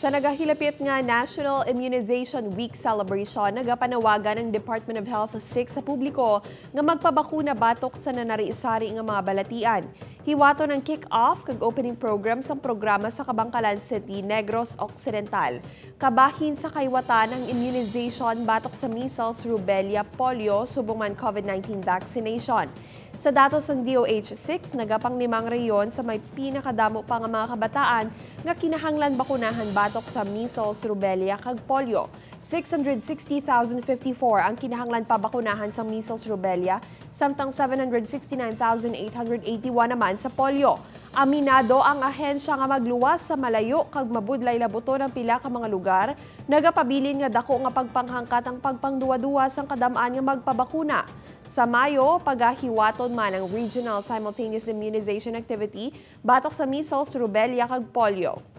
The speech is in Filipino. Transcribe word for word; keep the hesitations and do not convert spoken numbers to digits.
Sa nagahilapit nga National Immunization Week celebration, nagapanawagan ng Department of Health six sa publiko nga magpabakuna batok sa nanari-sari nga mga balatian. Hiwato ng kick-off kag opening program sa programa sa Kabangkalan City, Negros Occidental. Kabahin sa kaywatan ng immunization batok sa measles, rubella, polio, subong man COVID nineteen vaccination. Sa datos ng D O H six, nagapang limang reyon sa may pinakadamo pa nga mga kabataan nga kinahanglan bakunahan batok sa measles, rubella kag polio. six hundred sixty thousand fifty-four ang kinahanglan pa bakunahan sa measles, rubella, samtang seven hundred sixty-nine thousand eight hundred eighty-one naman sa polio. Aminado ang ahensya nga magluwas sa malayo kag mabudlay labuto ng pila ka mga lugar, nagapabilin nga dako nga pagpanghangkat ang pagpangduwa-duwa sang kadamaan nga magpabakuna. Sa Mayo, pagahiwaton man ang Regional Simultaneous Immunization Activity batok sa measles, rubella kag polio.